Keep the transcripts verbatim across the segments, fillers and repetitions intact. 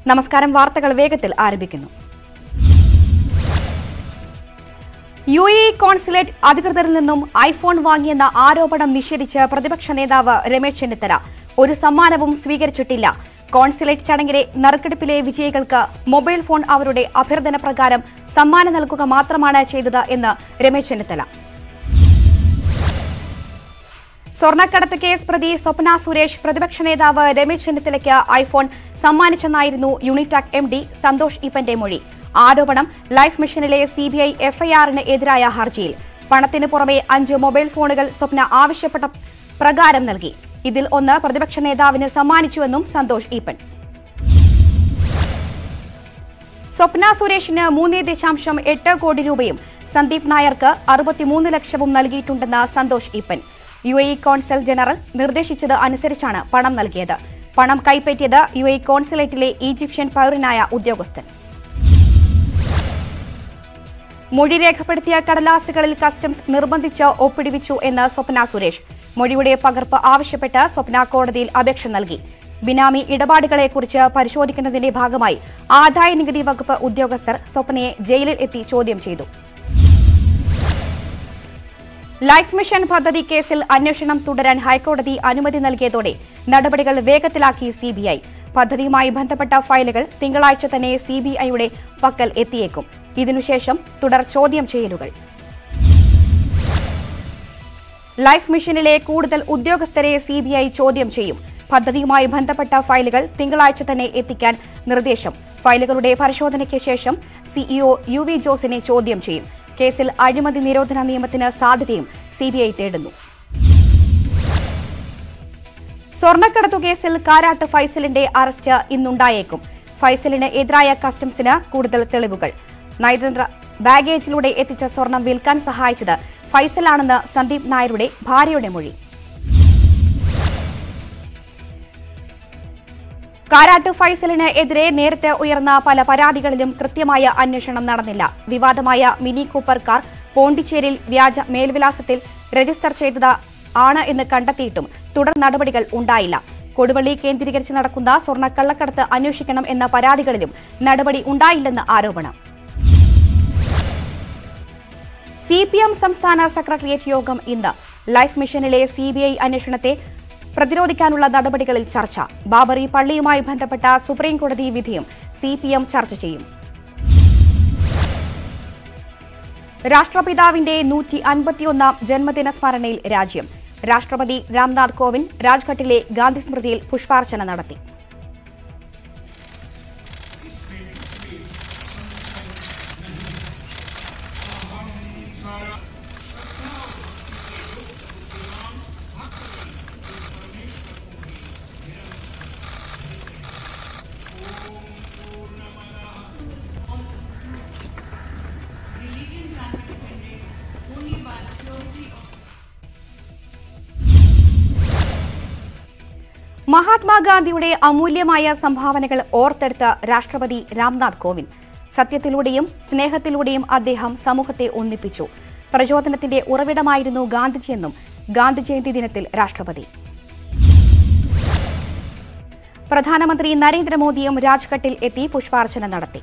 നമസ്കാരം. വാർത്തകൾ വേഗത്തിൽ ആരംഭിക്കുന്നു. യു എ കോൺസുലേറ്റ് അധികൃതരിൽ നിന്നും ഐഫോൺ വാങ്ങിയെന്ന ആരോപണം നിഷേധിച്ച് പ്രതിപക്ഷ നേതാവ് രമേശ് ചെന്നിത്തല ഒരു സമ്മാനവും സ്വീകരിച്ചിട്ടില്ല. കോൺസുലേറ്റ് ചടങ്ങിലെ നറുക്കെടുപ്പിലെ വിജയികൾക്ക് മൊബൈൽ ഫോൺ അവരുടെ അഭ്യർത്ഥന പ്രകാരം സമ്മാനം നൽകുക മാത്രമാണ് ചെയ്തത് എന്ന് രമേശ് ചെന്നിത്തല. സ്വർണ്ണക്കടത്ത് കേസ് പ്രതി സ്വപ്ന സുരേഷ് പ്രതിപക്ഷ നേതാവ് രമേശ് ചെന്നിത്തലയ്ക്ക് ഐഫോൺ സമ്മാനിച്ചെന്നായിരുന്നു യൂണിടാക് എം ഡി സന്തോഷ് ഈപ്പന്റെ മൊഴി. ആരോപണം ലൈഫ് മിഷനിലെ സിബിഐ എഫ്ഐആറിന് എതിരായ ഹർജിയിൽ. പണത്തിന് പുറമെ അഞ്ച് മൊബൈൽ ഫോണുകൾ സ്വപ്ന ആവശ്യപ്പെട്ട പ്രകാരം നൽകി. ഇതിൽ ഒന്ന് പ്രതിപക്ഷ നേതാവിന് സമ്മാനിച്ചുവെന്നും സന്തോഷ് ഈപ്പൻ. സ്വപ്ന സുരേഷിന് മൂന്ന് ദശാംശം എട്ട് കോടി രൂപയും സന്ദീപ് നായർക്ക് അറുപത്തിമൂന്ന് ലക്ഷവും നൽകിയിട്ടുണ്ടെന്ന് Santhosh Eappen. U A consul general നിർദ്ദേശിച്ചത് അനുസരിച്ചാണ് പണം നൽകിയത്. പണം കൈപ്പറ്റിയത് യു എ കോൺസുലേറ്റിലെ ഈജിപ്ഷ്യൻ പൗരനായ ഉദ്യോഗസ്ഥൻ. മൊഴി രേഖപ്പെടുത്തിയ കടലാസുകളിൽ കസ്റ്റംസ് നിർബന്ധിച്ച് ഒപ്പിടിവിച്ചു എന്ന് സ്വപ്ന സുരേഷ്. മൊഴിയുടെ പകർപ്പ് ആവശ്യപ്പെട്ട് സ്വപ്ന കോടതിയിൽ അപേക്ഷ നൽകി. ബിനാമി ഇടപാടുകളെക്കുറിച്ച് പരിശോധിക്കുന്നതിന്റെ ഭാഗമായി ആദായ നികുതി വകുപ്പ് ഉദ്യോഗസ്ഥർ സ്വപ്നയെ ജയിലിൽ എത്തി ചോദ്യം ചെയ്തു. ലൈഫ് മിഷൻ പദ്ധതി കേസിൽ അന്വേഷണം തുടരാൻ ഹൈക്കോടതി അനുമതി നൽകിയതോടെ നടപടികൾ വേഗത്തിലാക്കി സിബിഐ. പദ്ധതിയുമായി ബന്ധപ്പെട്ട ഫയലുകൾ തിങ്കളാഴ്ച തന്നെ സിബിഐയുടെ പക്കൽ എത്തിയേക്കും. ഇതിനുശേഷം തുടർ ചോദ്യം ചെയ്യലുകൾ. ലൈഫ് മിഷനിലെ കൂടുതൽ ഉദ്യോഗസ്ഥരെ സിബിഐ ചോദ്യം ചെയ്യും. പദ്ധതിയുമായി ബന്ധപ്പെട്ട ഫയലുകൾ തിങ്കളാഴ്ച തന്നെ എത്തിക്കാൻ നിർദ്ദേശം. ഫയലുകളുടെ പരിശോധനയ്ക്ക് ശേഷം സിഇഒ യു വി ജോസിനെ ചോദ്യം ചെയ്യും. കേസിൽ അഴിമതി നിരോധന നിയമത്തിന് സാധ്യതയും സിബിഐ തേടുന്നു. സ്വർണ്ണക്കടത്തു കേസിൽ കാരാട്ട് ഫൈസലിന്റെ അറസ്റ്റ് ഇന്നുണ്ടായേക്കും. ഫൈസലിന് എതിരായ കസ്റ്റംസിന് കൂടുതൽ തെളിവുകൾ. നയതന്ത്ര ബാഗേജിലൂടെ എത്തിച്ച സ്വർണം വിൽക്കാൻ സഹായിച്ചത് ഫൈസലാണെന്ന് സന്ദീപ് നായരുടെ ഭാര്യയുടെ മൊഴി. കാരാട്ട് ഫൈസലിന് എതിരെ നേരത്തെ ഉയർന്ന പല പരാതികളിലും കൃത്യമായ അന്വേഷണം നടന്നില്ല. വിവാദമായ മിനി കൂപ്പർ കാർ പോണ്ടിച്ചേരിയിൽ വ്യാജ മേൽവിലാസത്തിൽ രജിസ്റ്റർ ചെയ്തത് ആണ് എന്ന് കണ്ടെത്തിയിട്ടും തുടർ നടപടികൾ ഉണ്ടായില്ല. കൊടുവള്ളി കേന്ദ്രീകരിച്ച് നടക്കുന്ന സ്വർണ്ണ കള്ളക്കടത്ത് അന്വേഷിക്കണം എന്ന പരാതികളിലും നടപടി ഉണ്ടായില്ലെന്ന് ആരോപണം. സി പി എം സംസ്ഥാന സെക്രട്ടേറിയറ്റ് യോഗം ഇന്ന്. ലൈഫ് മിഷനിലെ സിബിഐ അന്വേഷണത്തെ പ്രതിരോധിക്കാനുള്ള നടപടികളിൽ ചർച്ച. ബാബറി പള്ളിയുമായി ബന്ധപ്പെട്ട സുപ്രീംകോടതി വിധിയും സി പി എം ചർച്ച ചെയ്യും. രാഷ്ട്രപിതാവിന്റെ നൂറ്റി അൻപത്തിയൊന്നാം ജന്മദിന സ്മരണയിൽ രാജ്യം. രാഷ്ട്രപതി രാംനാഥ് കോവിന്ദ് രാജ്ഘട്ടിലെ ഗാന്ധി സ്മൃതിയിൽ പുഷ്പാർച്ചന നടത്തി. മഹാത്മാഗാന്ധിയുടെ അമൂല്യമായ സംഭാവനകൾ ഓർത്തെടുത്ത രാഷ്ട്രപതി രാംനാഥ് കോവിന്ദ്. സത്യത്തിലൂടെയും സ്നേഹത്തിലൂടെയും അദ്ദേഹം സമൂഹത്തെ ഒന്നിപ്പിച്ചു. പ്രചോദനത്തിന്റെ ഉറവിടമായിരുന്നു ഗാന്ധിജിയെന്നും ഗാന്ധി ജയന്തി ദിനത്തിൽ രാഷ്ട്രപതി. പ്രധാനമന്ത്രി നരേന്ദ്രമോദിയും രാജ്ഘട്ടിൽ എത്തി പുഷ്പാർച്ചന നടത്തി.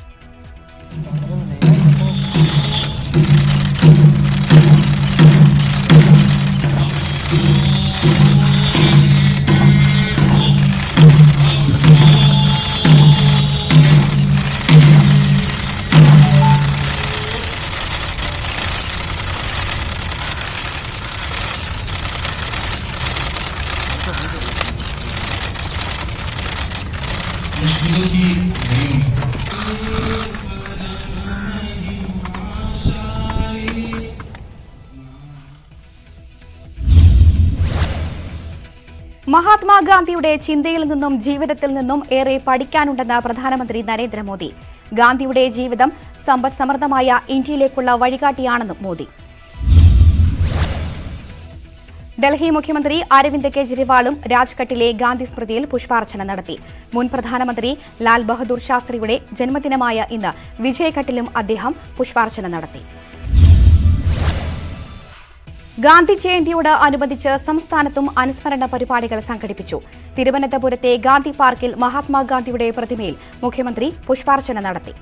മഹാത്മാഗാന്ധിയുടെ ചിന്തയിൽ നിന്നും ജീവിതത്തിൽ നിന്നും ഏറെ പഠിക്കാനുണ്ടെന്ന് പ്രധാനമന്ത്രി നരേന്ദ്രമോദി. ഗാന്ധിയുടെ ജീവിതം സമ്പദ് സമൃദ്ധമായ ഇന്ത്യയിലേക്കുള്ള വഴികാട്ടിയാണെന്നും മോദി. ഡൽഹി മുഖ്യമന്ത്രി അരവിന്ദ് കെജ്രിവാളും രാജ്ഘട്ടിലെ ഗാന്ധി സ്മൃതിയിൽ പുഷ്പാർച്ചന നടത്തി. മുൻ പ്രധാനമന്ത്രി ലാൽ ബഹദൂർ ശാസ്ത്രിയുടെ ജന്മദിനമായ ഇന്ന് വിജയഘട്ടിലും അദ്ദേഹം പുഷ്പാർച്ചന നടത്തി. ഗാന്ധി ജയന്തിയോട് അനുബന്ധിച്ച് സംസ്ഥാനത്തും അനുസ്മരണ പരിപാടികൾ സംഘടിപ്പിച്ചു. തിരുവനന്തപുരത്തെ ഗാന്ധി പാർക്കിൽ മഹാത്മാഗാന്ധിയുടെ പ്രതിമയിൽ മുഖ്യമന്ത്രി പുഷ്പാർച്ചന നടത്തി.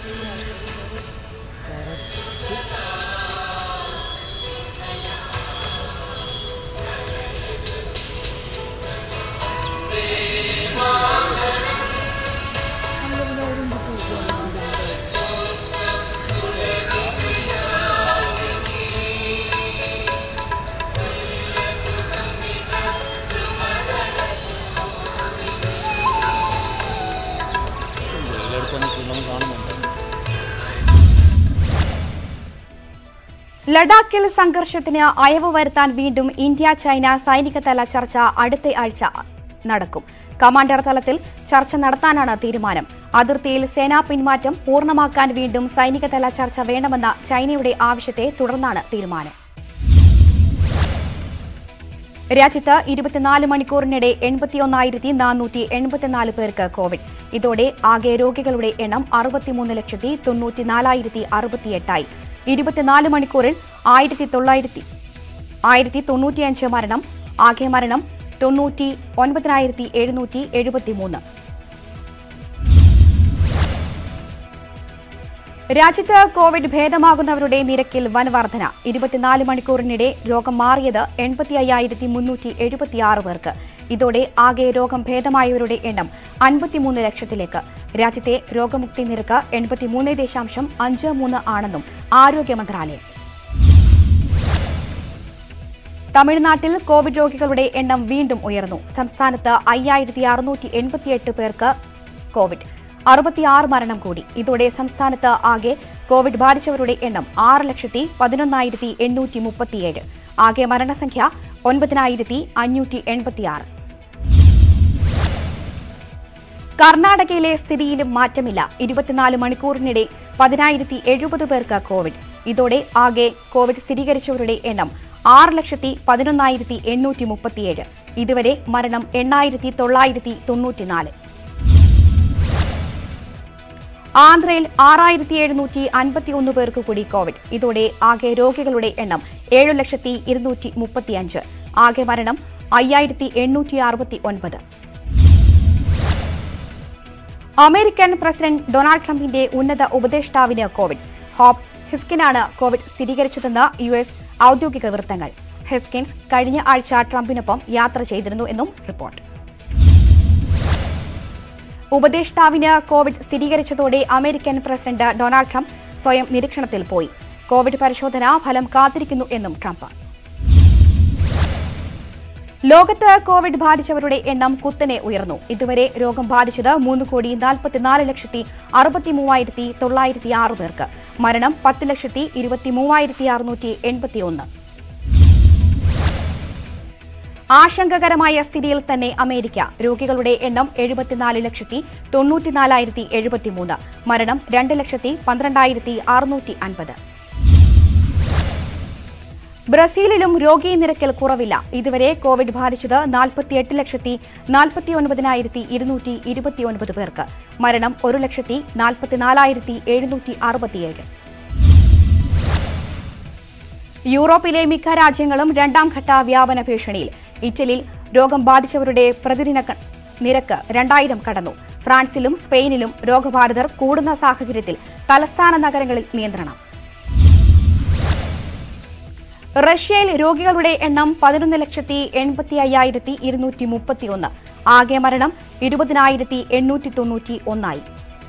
ലഡാക്കിൽ സംഘർഷത്തിന് അയവ് വരുത്താൻ വീണ്ടും ഇന്ത്യ ചൈന സൈനികതല ചർച്ച അടുത്ത ആഴ്ച നടക്കും. കമാൻഡർ തലത്തിൽ ചർച്ച നടത്താനാണ് തീരുമാനം. അതിർത്തിയിൽ സേനാ പിന്മാറ്റം പൂർണ്ണമാക്കാൻ വീണ്ടും സൈനികതല ചർച്ച വേണമെന്ന ചൈനയുടെ ആവശ്യത്തെ തുടർന്നാണ് തീരുമാനം. രാജ്യത്ത് ഇരുപത്തിനാല് മണിക്കൂറിനിടെ എൺപത്തിയൊന്നായിരത്തി നാനൂറ്റി എൺപത്തിനാല് പേർക്ക് കോവിഡ്. ഇതോടെ ആകെ രോഗികളുടെ എണ്ണം അറുപത്തിമൂന്ന് ലക്ഷത്തി തൊണ്ണൂറ്റിനാലായിരത്തി അറുപത്തിയെട്ടായി. ഇരുപത്തിനാല് മണിക്കൂറിൽ ആയിരത്തി തൊള്ളായിരത്തി ആയിരത്തി തൊണ്ണൂറ്റിയഞ്ച് മരണം. ആകെ മരണം തൊണ്ണൂറ്റി ഒൻപതിനായിരത്തി എഴുന്നൂറ്റി എഴുപത്തിമൂന്ന്. രാജ്യത്ത് കോവിഡ് ഭേദമാകുന്നവരുടെ നിരക്കിൽ വൻ വർധന. ഇരുപത്തിനാല് മണിക്കൂറിനിടെ രോഗം മാറിയത് എൺപത്തി അയ്യായിരത്തി മുന്നൂറ്റി എഴുപത്തിയാറ് പേർക്ക്. ഇതോടെ ആകെ രോഗം ഭേദമായവരുടെ എണ്ണം അൻപത്തിമൂന്ന് ലക്ഷത്തിലേക്ക്. രാജ്യത്തെ രോഗമുക്തി നിരക്ക് എൺപത്തിമൂന്ന് ദശാംശം അഞ്ച് മൂന്ന് ആണെന്നും ആരോഗ്യ മന്ത്രാലയം. തമിഴ്നാട്ടിൽ കോവിഡ് രോഗികളുടെ എണ്ണം വീണ്ടും ഉയർന്നു. സംസ്ഥാനത്ത് അയ്യായിരത്തി അറുന്നൂറ്റി എൺപത്തിയെട്ട് പേർക്ക് കോവിഡ്. അറുപത്തിയാറ് മരണം കൂടി. ഇതോടെ സംസ്ഥാനത്ത് ആകെ കോവിഡ് ബാധിച്ചവരുടെ എണ്ണം ആറ് ലക്ഷത്തി പതിനൊന്നായിരത്തി എണ്ണൂറ്റി മുപ്പത്തിയേഴ്. ആകെ മരണസംഖ്യ ഒൻപതിനായിരത്തി അഞ്ഞൂറ്റി എൺപത്തിയാറ്. കർണാടകയിലെ സ്ഥിതിയിലും മാറ്റമില്ല. ഇരുപത്തിനാല് മണിക്കൂറിനിടെ പതിനായിരത്തി എഴുപത് പേർക്ക് കോവിഡ്. ഇതോടെ ആകെ കോവിഡ് സ്ഥിരീകരിച്ചവരുടെ എണ്ണം ആറ് ലക്ഷത്തി പതിനൊന്നായിരത്തി എണ്ണൂറ്റി മുപ്പത്തിയേഴ്. ഇതുവരെ മരണം എണ്ണായിരത്തി തൊള്ളായിരത്തി തൊണ്ണൂറ്റിനാല്. ആന്ധ്രയിൽ ആറായിരത്തി എഴുന്നൂറ്റി അൻപത്തിയൊന്ന് പേർക്ക് കൂടി കോവിഡ്. ഇതോടെ ആകെ രോഗികളുടെ എണ്ണം ഏഴു ലക്ഷത്തി ഇരുന്നൂറ്റി മുപ്പത്തിയഞ്ച്. ആകെ മരണം അയ്യായിരത്തി എണ്ണൂറ്റി അറുപത്തി ഒൻപത്. അമേരിക്കൻ പ്രസിഡന്റ് ഡൊണാൾഡ് ട്രംപിന്റെ ഉന്നത ഉപദേഷ്ടാവിന് കോവിഡ്. ഹോപ്പ് ഹിസ്കിനാണ് കോവിഡ് സ്ഥിരീകരിച്ചതെന്ന് യു എസ് ഔദ്യോഗിക വൃത്തങ്ങൾ. ഹിസ്കിൻസ് കഴിഞ്ഞ ആഴ്ച ട്രംപിനൊപ്പം യാത്ര ചെയ്തിരുന്നു എന്നും റിപ്പോർട്ട്. ഉപദേഷ്ടാവിന് കോവിഡ് സ്ഥിരീകരിച്ചതോടെ അമേരിക്കൻ പ്രസിഡന്റ് ഡൊണാൾഡ് ട്രംപ് സ്വയം നിരീക്ഷണത്തിൽ പോയി. കോവിഡ് പരിശോധനാ ഫലം കാത്തിരിക്കുന്നു എന്നും ട്രംപ്. ലോകത്ത് കോവിഡ് ബാധിച്ചവരുടെ എണ്ണം കുത്തനെ ഉയർന്നു. ഇതുവരെ രോഗം ബാധിച്ചത് മൂന്ന് കോടി നാൽപ്പത്തിനാല് ലക്ഷത്തി അറുപത്തി മൂവായിരത്തി തൊള്ളായിരത്തി ആറ് പേർക്ക്. മരണം പത്ത് ലക്ഷത്തി ഇരുപത്തി മൂവായിരത്തി അറുന്നൂറ്റി എൺപത്തിയൊന്ന്. ആശങ്കകരമായ സ്ഥിതിയിൽ തന്നെ അമേരിക്ക. രോഗികളുടെ എണ്ണം എഴുപത്തിനാല് ലക്ഷത്തി തൊണ്ണൂറ്റിനാലായിരത്തി എഴുപത്തിമൂന്ന്. മരണം രണ്ട് ലക്ഷത്തി പന്ത്രണ്ടായിരത്തി അറുന്നൂറ്റി അൻപത്. ബ്രസീലിലും രോഗി നിരക്കിൽ കുറവില്ല. ഇതുവരെ കോവിഡ് ബാധിച്ചത് നാൽപ്പത്തിയെട്ട് ലക്ഷത്തി നാൽപ്പത്തി ഒൻപതിനായിരത്തി ഇരുന്നൂറ്റി ഇരുപത്തിയൊൻപത് പേർക്ക്. മരണം ഒരു ലക്ഷത്തി നാൽപ്പത്തിനാലായിരത്തി എഴുന്നൂറ്റി അറുപത്തിയേഴ്. യൂറോപ്പിലെ മിക്ക രാജ്യങ്ങളും രണ്ടാം ഘട്ട വ്യാപന ഭീഷണിയിൽ. ഇറ്റലിയിൽ രോഗം ബാധിച്ചവരുടെ പ്രതിദിന നിരക്ക് രണ്ടായിരം കടന്നു. ഫ്രാൻസിലും സ്പെയിനിലും രോഗബാധിതർ കൂടുന്ന സാഹചര്യത്തിൽ തലസ്ഥാന നഗരങ്ങളിൽ നിയന്ത്രണം. റഷ്യയിൽ രോഗികളുടെ എണ്ണം പതിനൊന്ന് ലക്ഷത്തി എൺപത്തി അയ്യായിരത്തി ഇരുന്നൂറ്റി മുപ്പത്തിയൊന്ന്. ആകെ മരണം ഇരുപതിനായിരത്തി എണ്ണൂറ്റി തൊണ്ണൂറ്റി ഒന്നായി.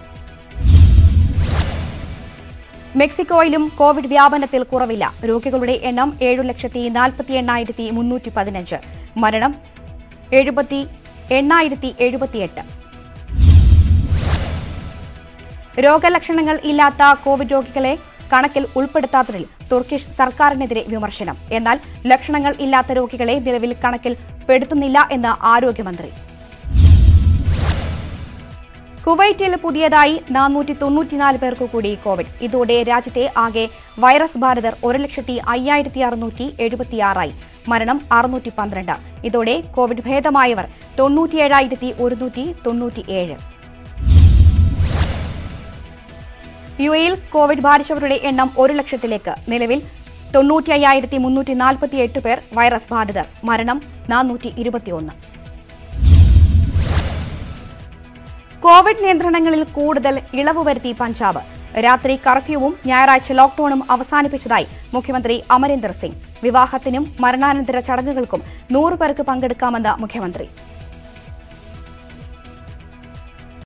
മെക്സിക്കോയിലും കോവിഡ് വ്യാപനത്തിൽ കുറവില്ല. രോഗികളുടെ എണ്ണം ഏഴു ലക്ഷത്തി നാൽപ്പത്തി എണ്ണായിരത്തി മുന്നൂറ്റി പതിനഞ്ച്. മരണം എഴുപത്തി എണ്ണായിരത്തി എഴുപത്തിയെട്ട്. രോഗലക്ഷണങ്ങൾ ഇല്ലാത്ത കോവിഡ് രോഗികളെ കണക്കിൽ ഉൾപ്പെടുത്താത്തതിൽ തുർക്കിഷ് സർക്കാരിനെതിരെ വിമർശനം. എന്നാൽ ലക്ഷണങ്ങൾ ഇല്ലാത്ത രോഗികളെ നിലവിൽ കണക്കിൽ പെടുത്തുന്നില്ല എന്ന് ആരോഗ്യമന്ത്രി. കുവൈറ്റിൽ പുതിയതായി നാനൂറ്റി തൊണ്ണൂറ്റിനാല് പേർക്ക് കൂടി കോവിഡ്. ഇതോടെ രാജ്യത്തെ ആകെ വൈറസ് ബാധിതർ ഒരു ലക്ഷത്തി അയ്യായിരത്തി അറുന്നൂറ്റി എഴുപത്തിയാറായി. മരണം അറുന്നൂറ്റി പന്ത്രണ്ട്. ഇതോടെ കോവിഡ് ഭേദമായവർ തൊണ്ണൂറ്റിയേഴായിരത്തി ഒരുന്നൂറ്റി തൊണ്ണൂറ്റിയേഴ്. യു എയിൽ കോവിഡ് ബാധിച്ചവരുടെ എണ്ണം ഒരു ലക്ഷത്തിലേക്ക്. നിലവിൽ തൊണ്ണൂറ്റി അയ്യായിരത്തി മുന്നൂറ്റി നാൽപ്പത്തി എട്ട് പേർ വൈറസ് ബാധിതർ. മരണം നാനൂറ്റി ഇരുപത്തിയൊന്ന്. കോവിഡ് നിയന്ത്രണങ്ങളിൽ കൂടുതൽ ഇളവ് വരുത്തി പഞ്ചാബ്. രാത്രി കർഫ്യൂവും ഞായറാഴ്ച ലോക്ഡൌണും അവസാനിപ്പിച്ചതായി മുഖ്യമന്ത്രി അമരീന്ദർ സിംഗ്. വിവാഹത്തിനും മരണാനന്തര ചടങ്ങുകൾക്കും നൂറ് പേർക്ക് പങ്കെടുക്കാമെന്ന് മുഖ്യമന്ത്രി.